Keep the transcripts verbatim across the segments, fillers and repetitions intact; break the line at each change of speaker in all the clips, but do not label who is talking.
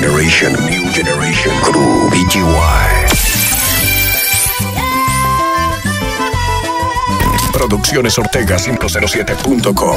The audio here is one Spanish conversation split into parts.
Generation, New Generation Crew, B G Y. Producciones Ortega cinco cero siete punto com.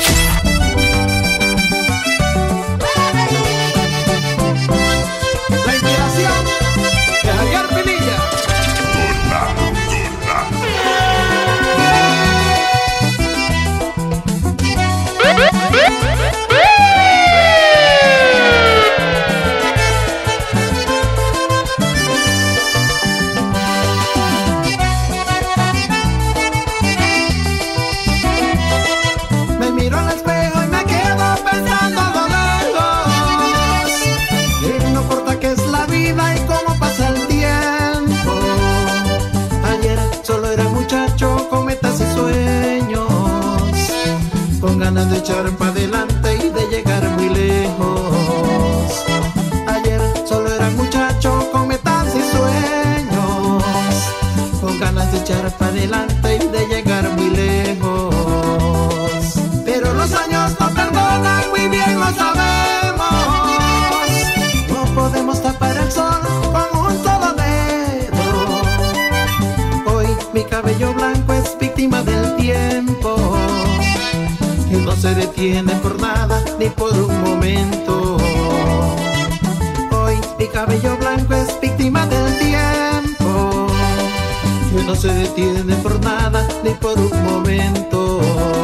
De echar para adelante y de llegar muy lejos. Ayer solo era muchacho con metas y sueños, con ganas de echar para adelante y de llegar muy lejos. Pero los años no perdonan, muy bien lo sabemos. No podemos tapar el sol con un solo dedo. Hoy mi cabello blanco es víctima del tiempo, que no se detiene por nada ni por un momento. Hoy mi cabello blanco es víctima del tiempo, que no se detiene por nada ni por un momento.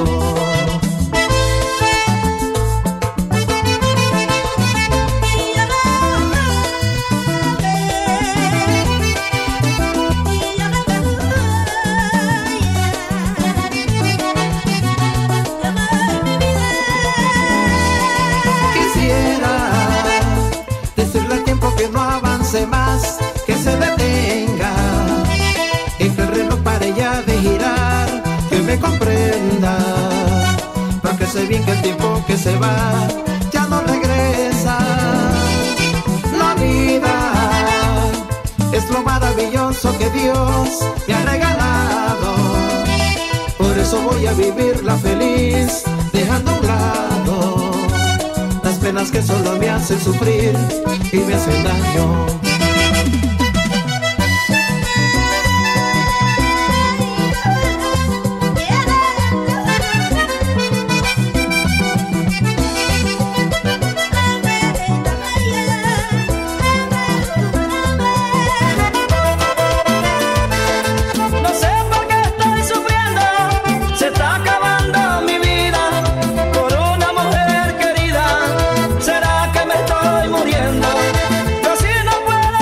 Más que se detenga y que el reloj pare ya de girar, que me comprenda, porque sé bien que el tiempo que se va ya no regresa. La vida es lo maravilloso que Dios me ha regalado, por eso voy a vivirla feliz, dejando a un lado las penas que solo me hacen sufrir y me hacen daño.
Yo así no puedo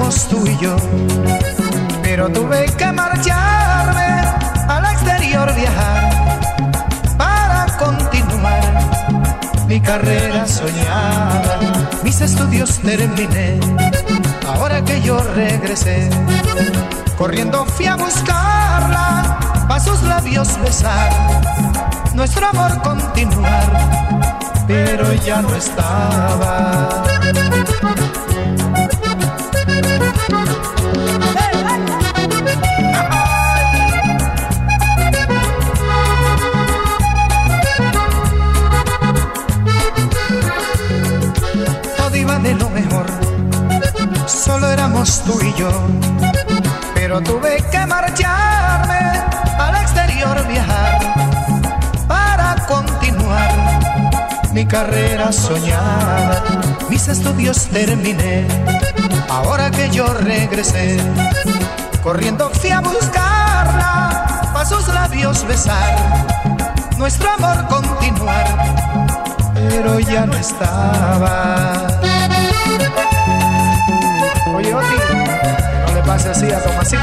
éramos tú y yo, pero tuve que marcharme al exterior, viajar para continuar mi carrera soñada. Mis estudios terminé, ahora que yo regresé, corriendo fui a buscarla, pa' sus labios besar, nuestro amor continuar, pero ya no estaba. Todo iba de lo mejor, solo éramos tú y yo, pero tuve que marcharme al exterior, viajar para continuar mi carrera soñada. Mis estudios terminé, ahora que yo regresé, corriendo fui a buscarla, pa' sus labios besar, nuestro amor continuar, pero ya no estaba. Oye, Oti, que no le pase así a Tomasito.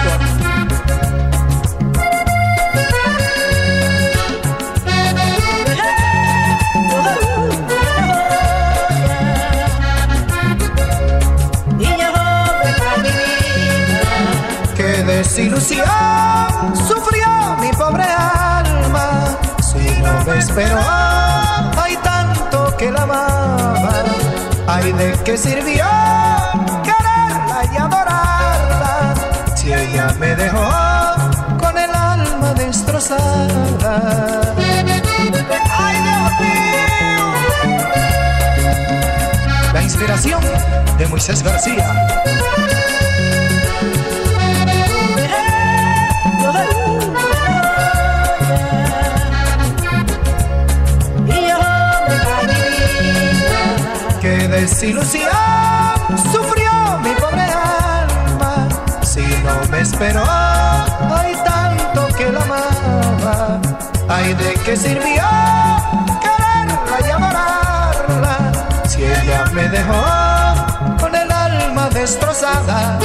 Qué desilusión sufrió mi pobre alma, si no me esperó, hay tanto que la amaba. Ay, ¿de qué sirvió quererla y adorarla si ella me dejó con el alma destrozada? ¡Ay, Dios mío! La inspiración de Moisés García. Qué desilusión sufrió mi pobre alma, si no me esperó, hay tanto que la amaba. Ay, ¿de qué sirvió quererla y adorarla si ella me dejó con el alma destrozada?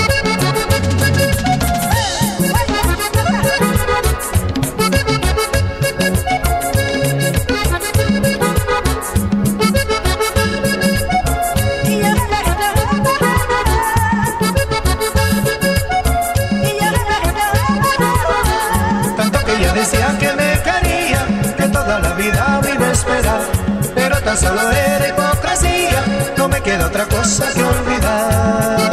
Decía que me quería, que toda la vida me iba a esperar, pero tan solo era hipocresía, no me queda otra cosa que olvidar.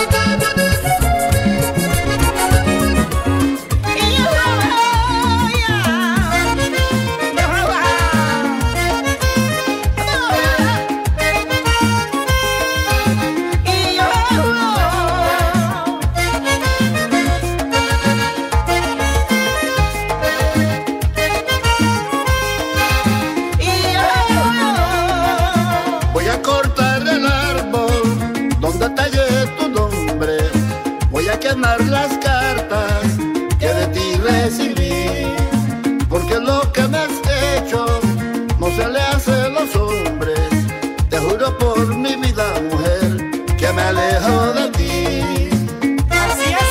Las cartas que de ti recibí, porque lo que me has hecho no se le hace a los hombres. Te juro por mi vida, mujer, que me alejo de ti. Así es.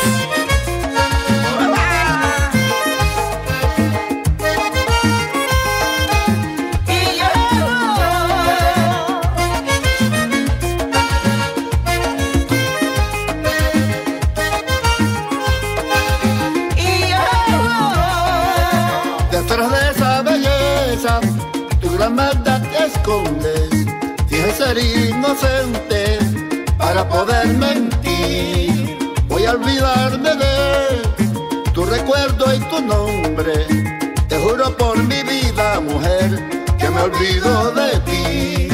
Tu gran maldad te escondes, finges ser inocente para poder mentir. Voy a olvidarme de tu recuerdo y tu nombre. Te juro por mi vida, mujer, que me olvido de ti.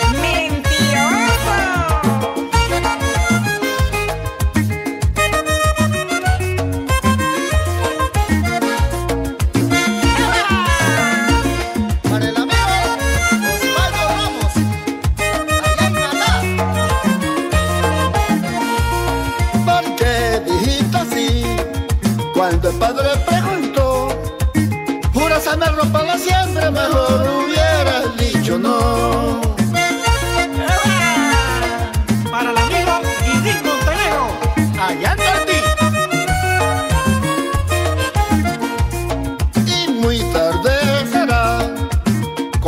Cuando el padre preguntó, ¿juras amarlo para siempre? Mejor hubieras dicho no.
Para el amigo Idín Montenegro.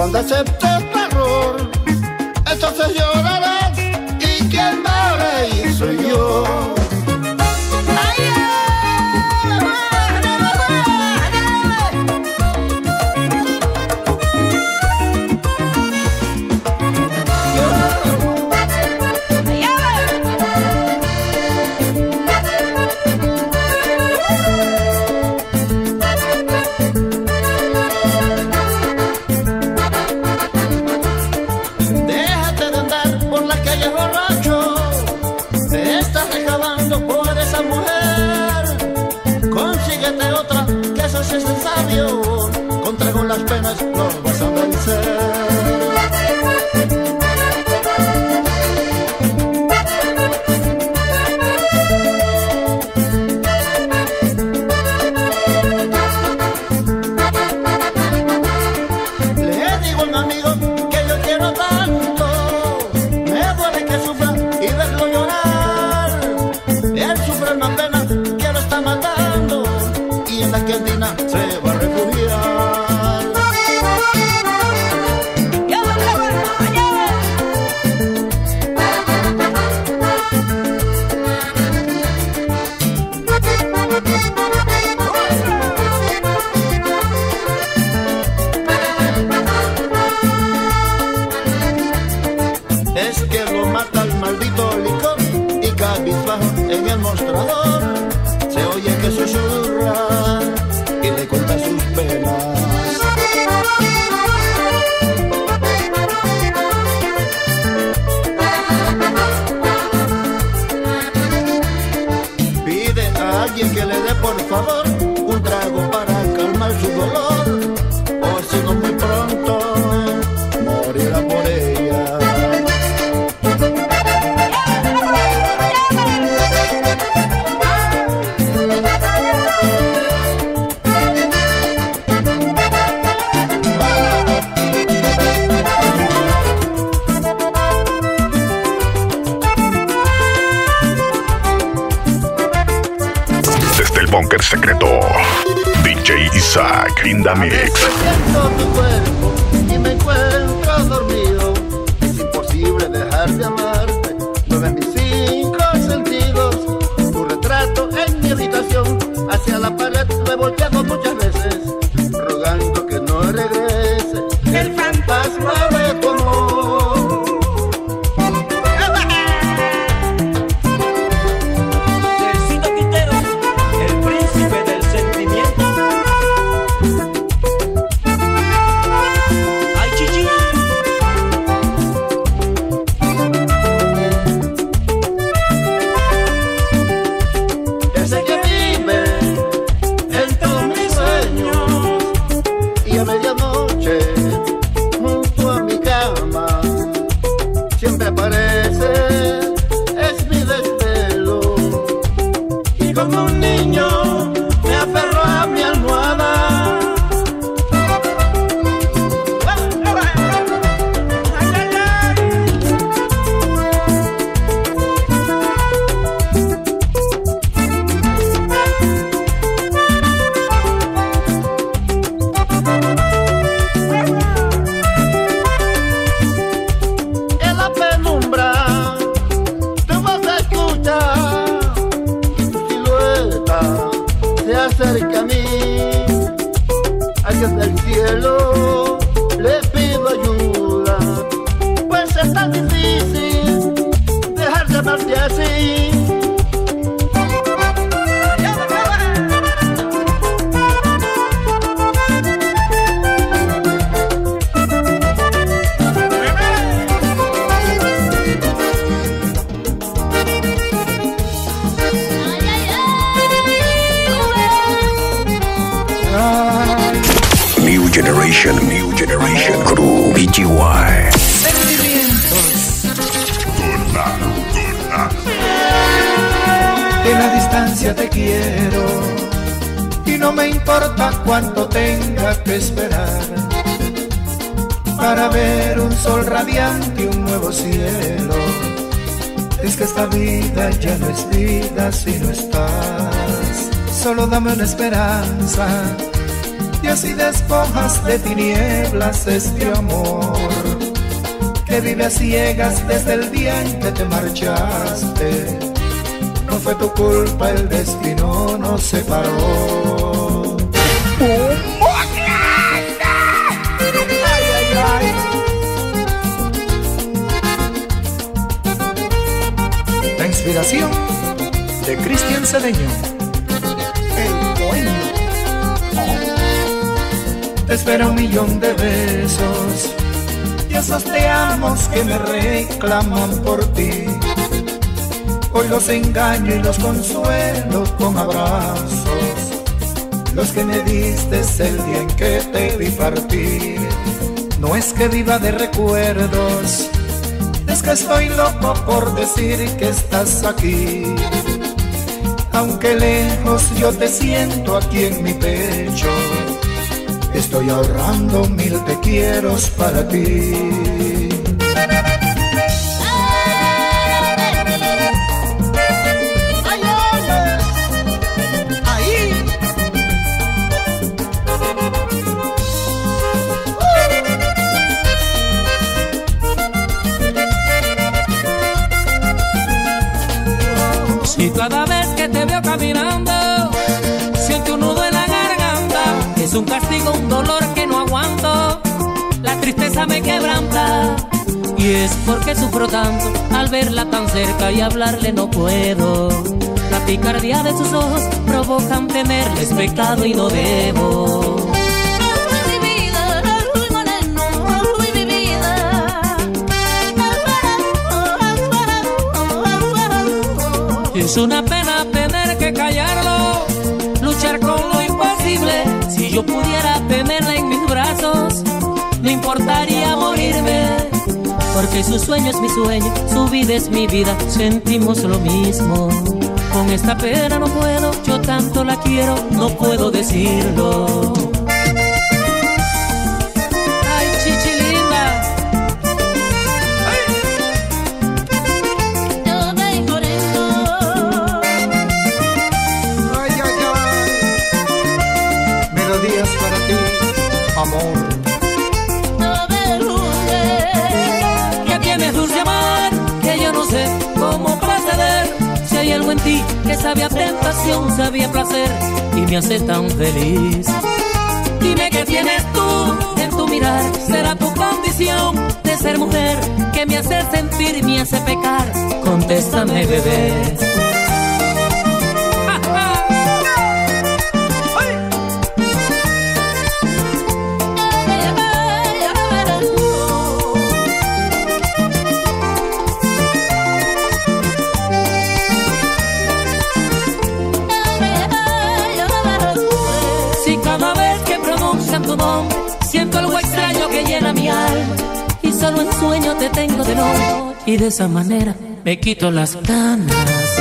Cuando aceptes tu error, entonces llorarás y quien va a reír soy yo. Si es sabio, contra con las penas no vas a vencer. Le digo a un amigo que yo quiero tanto, me duele que sufra y verlo llorar. Él sufre una pena que lo está matando y en la Argentina se va a refugiar. Es que lo mata el maldito licor y cabizbajo en el mostrador se oye que susurra y le cuenta sus penas. Pide a alguien que le dé por favor un trago para calmar su dolor, o si no muy pronto morirá por ella.
Búnker secreto, D J Isaac in the mix.
Siento tu cuerpo y me encuentro dormido. Es imposible dejar de amarte. Mueve mis cinco sentidos. Tu retrato en mi habitación. Hacia la pared me he volteado muchas veces, rogando que no regrese el fantasma de tu amor. Cerca a mí, hacia el cielo le pido ayuda, pues es tan difícil dejar de amarte así.
New Generation, New Generation Crew, B G Y.
Sentimientos. En la distancia te quiero y no me importa cuánto tenga que esperar para ver un sol radiante y un nuevo cielo. Es que esta vida ya no es vida si no estás. Solo dame una esperanza Dios, y despojas de tinieblas este amor que vive a ciegas desde el día en que te marchaste. No fue tu culpa, el destino nos separó. Ay, ay, ay. La inspiración de Cristian Cedeño, el dueño. Te espera un millón de besos y esos te amos que me reclaman por ti. Hoy los engaño y los consuelo con abrazos, los que me diste el día en que te vi partir. No es que viva de recuerdos, es que estoy loco por decir que estás aquí. Aunque lejos yo te siento aquí en mi pecho, estoy ahorrando mil te quieros para ti.
Y cada vez que te veo caminando, siento un nudo en la garganta. Es un castigo, un dolor que no aguanto. La tristeza me quebranta. Y es porque sufro tanto al verla tan cerca y hablarle no puedo. La picardía de sus ojos provocan tenerles pecado y no debo. Es una pena tener que callarlo, luchar con lo imposible. Si yo pudiera tenerla en mis brazos, no importaría morirme. Porque su sueño es mi sueño, su vida es mi vida, sentimos lo mismo. Con esta pena no puedo, yo tanto la quiero, no puedo decirlo. Ay, chichilinda.
Para ti, amor.
Que tienes dulce amor, que yo no sé cómo proceder. Si hay algo en ti que sabe a tentación, sabe a placer y me hace tan feliz. Dime qué tienes tú en tu mirar, será tu condición de ser mujer que me hace sentir y me hace pecar. Contéstame, bebé. Tu nombre, siento algo extraño que llena mi alma y solo en sueño te tengo de nuevo y de esa manera me quito las ganas.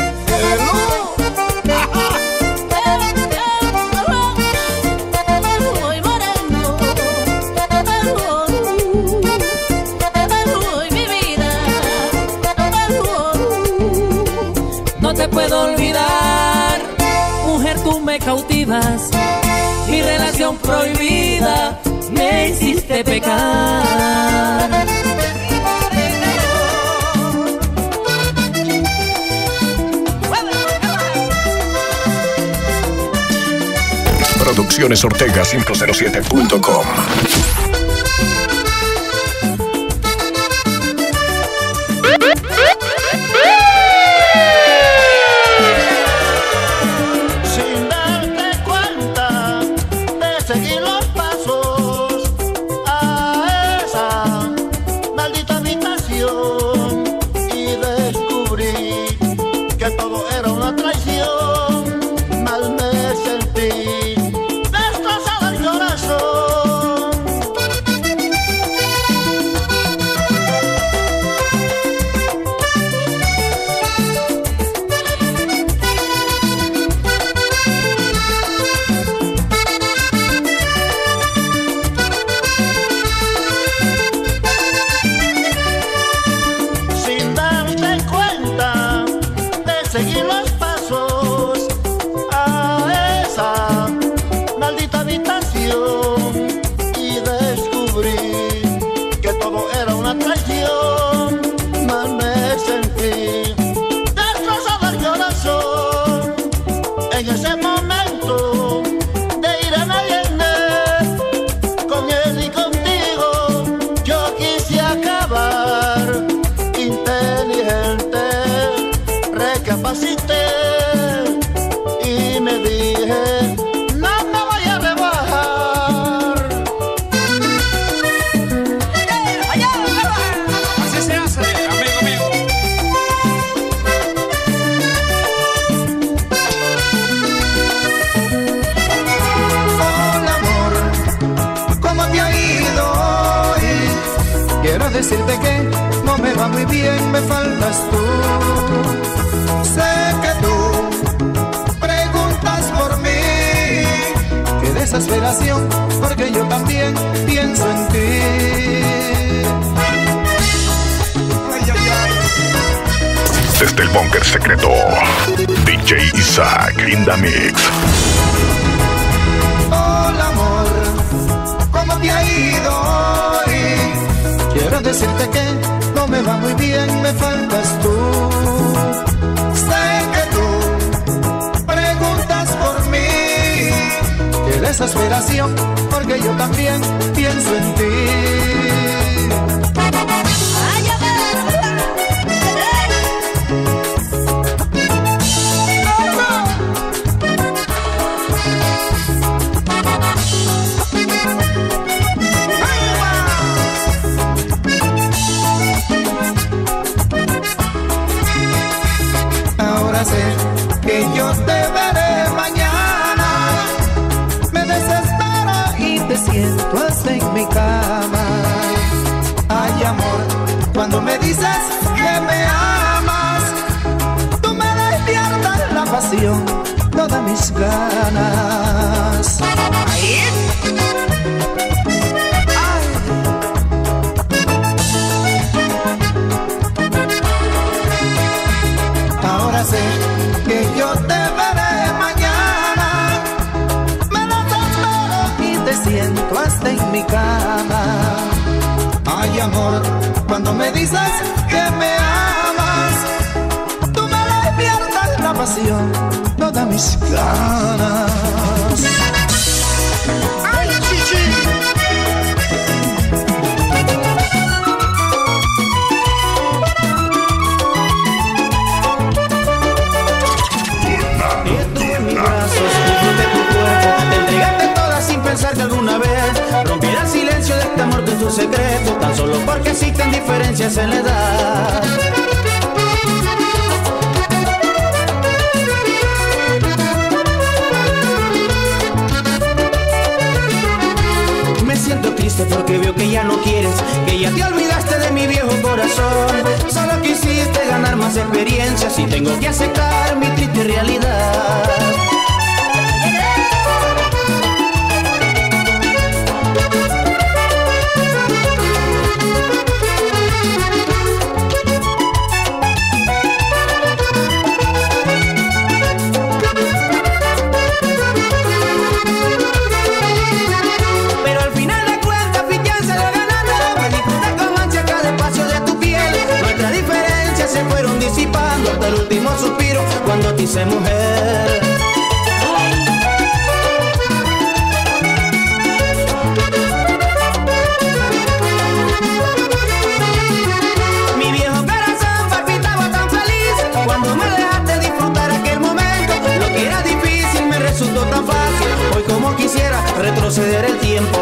No te puedo olvidar, mujer, tú me cautivas. Mi relación prohibida me hiciste pecar.
Producciones Ortega cinco cero siete punto com.
Destrozado el corazón. descubrí que todo era una traición, más me sentí destrozado el corazón. En ese momento de Irene y Ernest, con él y contigo yo quise acabar. Inteligente, recapacité y me dije, no me voy a rebajar.
Así se hace, amigo mío.
Hola amor, ¿cómo te ha ido hoy? Quiero decirte que no me va muy bien, me faltas tú. Sé que tú preguntas por mí, qué desesperación, porque yo también pienso en ti. Ay, ay, ay.
Desde el búnker secreto, D J Isaac in the mix.
Hola amor, ¿cómo te ha ido hoy? Quiero decirte que no me va muy bien, me faltas tú. Sé que tú preguntas por mí, qué desesperación, porque yo también pienso en ti. Ahora sé que yo te veré mañana, me desespero y te siento hasta en mi cama. Ay amor, cuando me dices que me amas, tú me despiertas la pasión, todas mis ganas. Ay. Ahora sé que yo te veré mañana, me desespero y te siento hasta en mi cama. Ay amor, cuando me dices que me amas, tú me despiertas la pasión, todas mis ganas. Ay, chichi. Pensar que alguna vez rompiera el silencio de este amor con tu secreto, tan solo porque existen diferencias en la edad. Me siento triste porque veo que ya no quieres, que ya te olvidaste de mi viejo corazón. Solo quisiste ganar más experiencias y tengo que aceptar mi triste realidad. Hasta el último suspiro cuando te hice mujer. Mi viejo corazón palpitaba tan feliz cuando me dejaste disfrutar aquel momento. Lo que era difícil me resultó tan fácil. Hoy como quisiera retroceder el tiempo.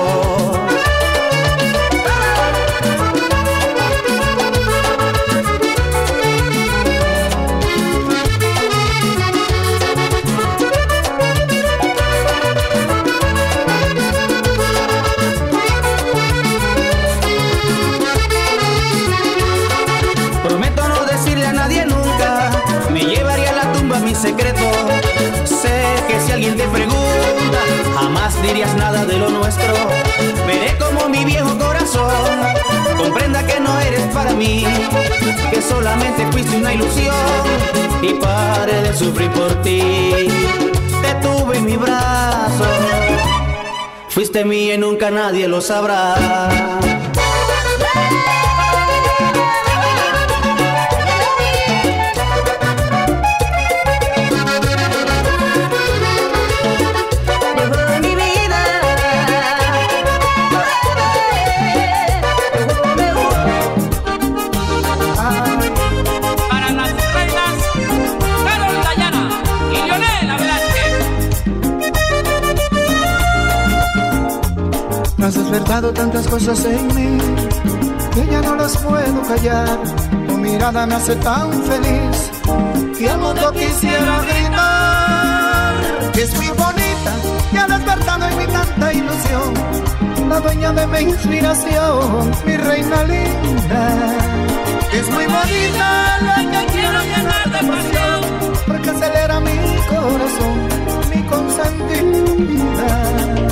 Secreto, sé que si alguien te pregunta, jamás dirías nada de lo nuestro. Veré como mi viejo corazón comprenda que no eres para mí, que solamente fuiste una ilusión y paré de sufrir por ti. Te tuve en mi brazo, fuiste mía y nunca nadie lo sabrá. notado tantas cosas en mí que ya no las puedo callar. Tu mirada me hace tan feliz y al mundo quisiera gritar. Es muy bonita y ha despertado en mí tanta ilusión, la dueña de mi inspiración, mi reina linda. Es muy bonita, la que quiero llenar de pasión, porque acelera mi corazón, mi consentida.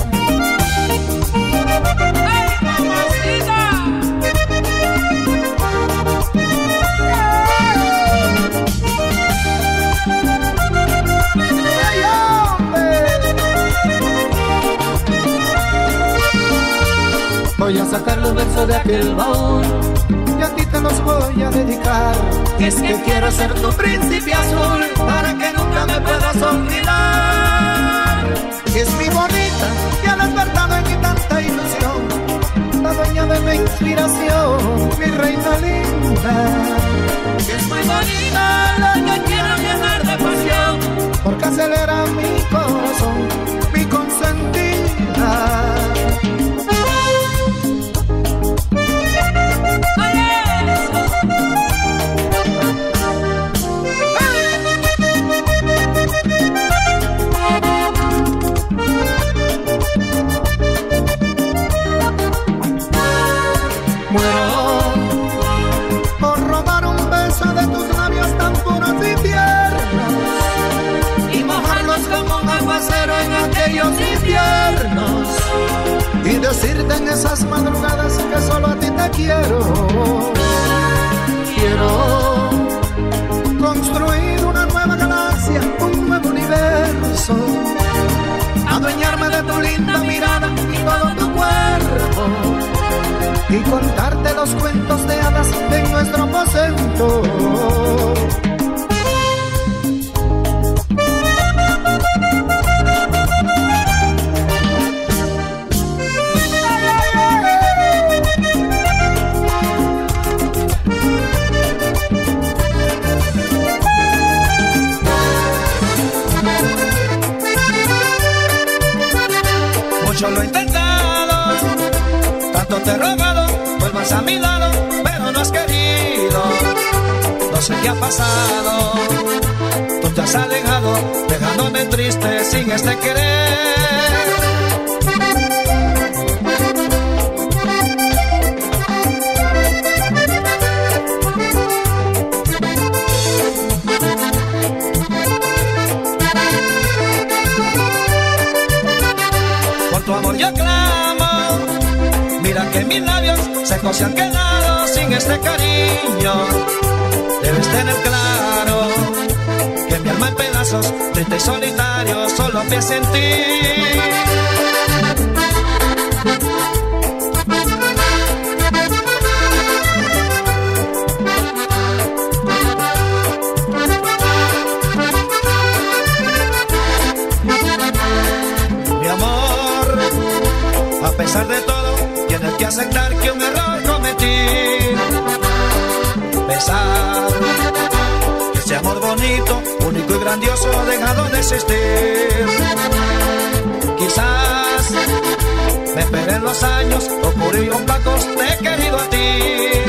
¡Ay, mamacita!
¡Ay, hombre! Voy a sacar los versos de aquel baúl y a ti te los voy a dedicar. Es que quiero ser tu príncipe azul para que nunca me puedas olvidar. Es mi bonita que ha despertado en mí tanta ilusión, la dueña de mi inspiración, mi reina linda. Es muy bonita la que quiero llenar de pasión, porque acelera mi corazón, mi consentida. Inviernos y decirte en esas madrugadas que solo a ti te quiero. Quiero construir una nueva galaxia, un nuevo universo, adueñarme de tu linda mirada y todo tu cuerpo, y contarte los cuentos de hadas en nuestro aposento.
Yo lo he intentado, tanto te he rogado, vuelvas a mi lado, pero no has querido. No sé qué ha pasado, tú te has alejado, dejándome triste sin este querer. Tu amor yo clamo, mira que mis labios secos se han quedado sin este cariño. Debes tener claro que mi alma en pedazos, triste y solitario, solo piensa en ti. A pesar de todo, tienes que aceptar que un error cometí. Pensar que ese amor bonito, único y grandioso ha dejado de existir. Quizás me esperen los años, oscuros y opacos, te he querido a ti.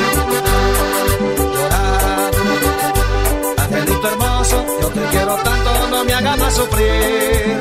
Llorar, angelito hermoso, yo te quiero tanto, no me hagas más sufrir.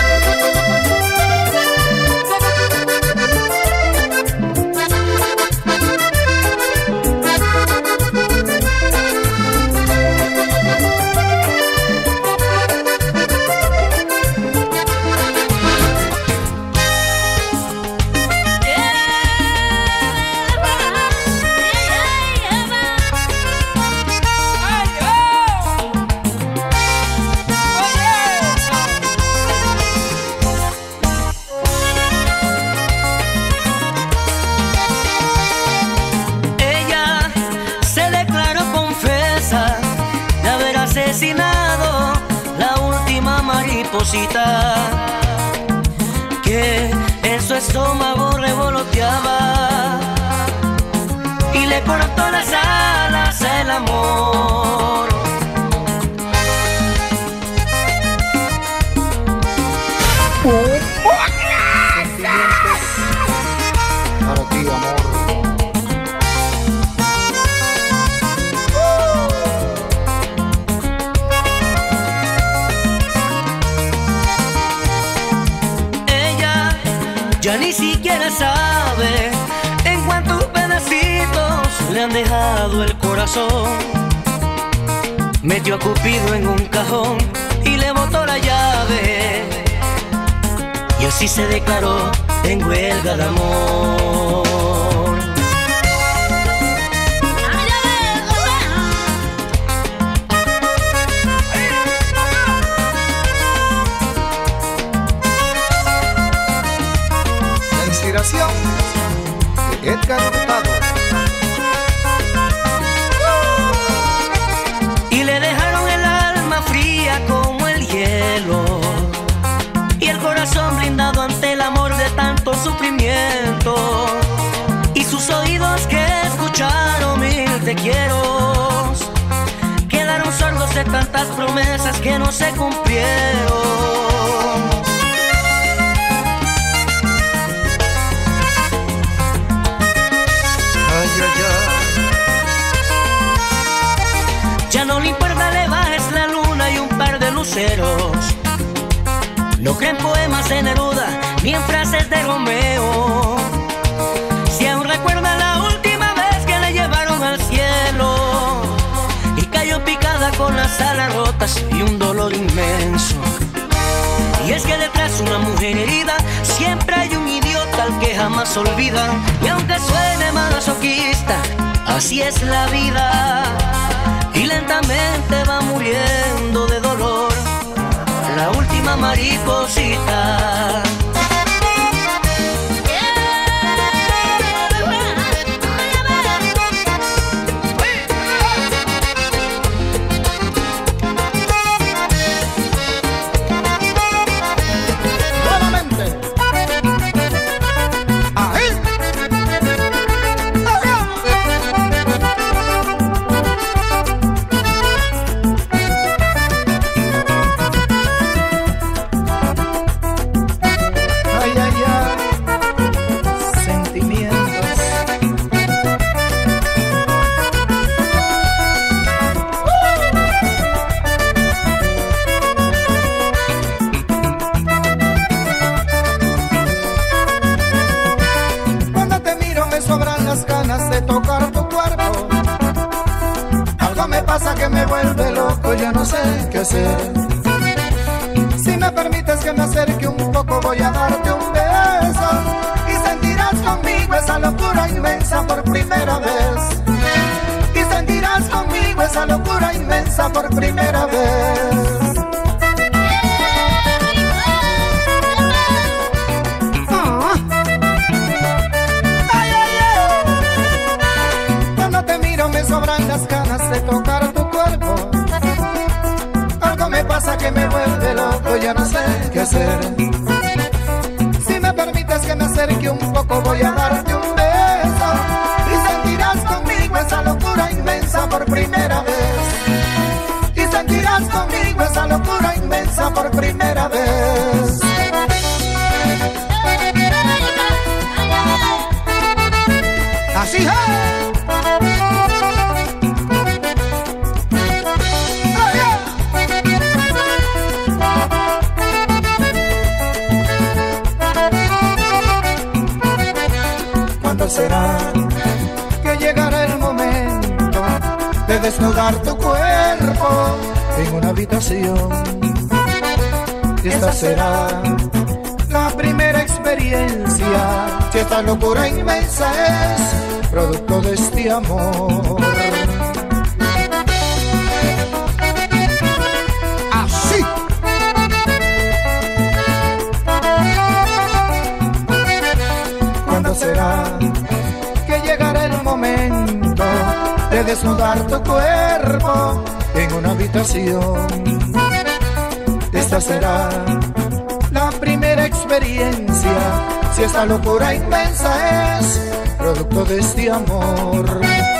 Que en su estómago revoloteaba y le cortó las alas el amor.
dejado el corazón. Metió a Cupido en un cajón y le botó la llave. Y así se declaró en huelga de amor.
La inspiración de Edgar Hurtado.
Y le dejaron el alma fría como el hielo y el corazón blindado ante el amor de tanto sufrimiento, y sus oídos que escucharon mil te quiero quedaron sordos de tantas promesas que no se cumplieron.
Ay, ay, ay.
Ya no le importa, le bajes la luna y un par de luceros. No creen poemas de Neruda ni en frases de Romeo. Si aún recuerda la última vez que le llevaron al cielo y cayó picada con las alas rotas y un dolor inmenso. Y es que detrás de una mujer herida siempre hay un idiota al que jamás olvidan. Y aunque suene masoquista, así es la vida. Y lentamente va muriendo de dolor la última mariposita.
Nuevamente. Ahí. Ay, ay, ay. Sentimientos. Cuando te miro me sobran las ganas de tocar tu cuerpo. Algo me pasa que me vuelve loco, ya no sé qué hacer. Si me permites que me acerque un poco, voy a darte un beso y sentirás conmigo esa locura inmensa por primera vez. Y sentirás conmigo esa locura inmensa por primera vez. Ah. Ay, ay, ay. Cuando te miro me sobran las ganas de tocar tu cuerpo. Algo me pasa que me vuelve loco, ya no sé qué hacer. Si me permites que me acerque un poco, voy a darte un beso y sentirás conmigo esa locura inmensa por primera vez. Y sentirás conmigo esa locura inmensa por primera vez. Así es. ¿Cuándo será que llegará el momento de desnudar tu cuerpo en una habitación? Esta será la primera experiencia, si esta locura inmensa es producto de este amor. Así. ¿Cuándo será que llegará el momento de desnudar tu cuerpo en una habitación? Esta será la primera experiencia, si esta locura inmensa es producto de este amor.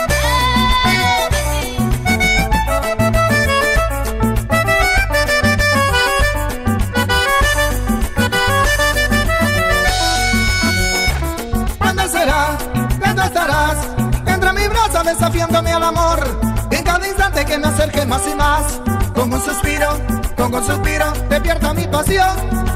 ¿Cuándo será? ¿Cuándo estarás entre mi brazo desafiándome al amor? En cada instante que me acerque más y más, con un suspiro, con un suspiro, despierta mi pasión.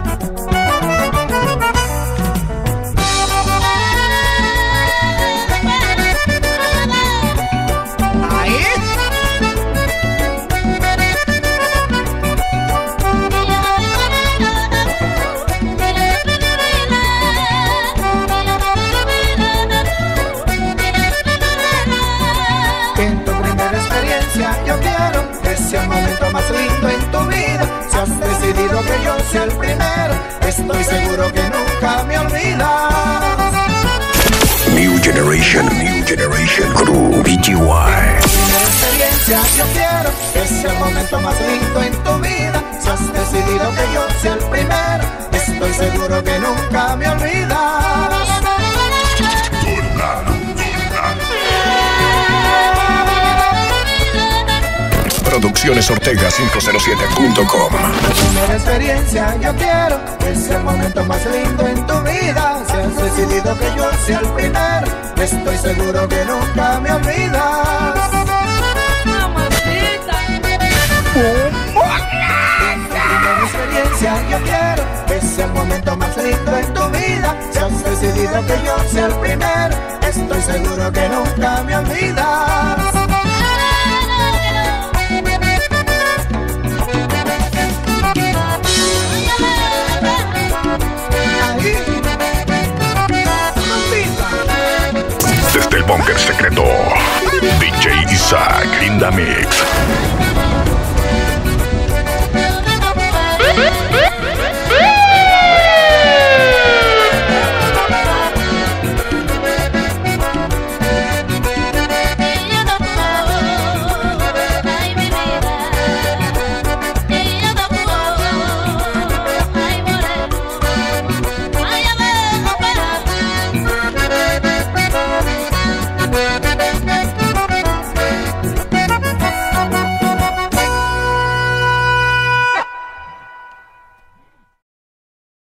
es el momento más lindo en tu vida. Si has decidido que yo sea el primero, estoy seguro que nunca me olvidas.
New Generation, New Generation Crew, B G Y.
Primera experiencia yo quiero, es el momento más lindo en tu vida. Si has decidido que yo sea el primero, estoy seguro que nunca me olvidas.
Producciones Ortega cinco cero siete punto com.
Primera experiencia yo quiero, es el momento más lindo en tu vida. Si has decidido que yo sea el primero, estoy seguro que nunca me olvidas.
Mamacita.
Primera experiencia yo quiero, es el momento más lindo en tu vida. Si has decidido que yo sea el primero, estoy seguro que nunca me olvidas.
Desde el búnker secreto, D J Isaac in the mix.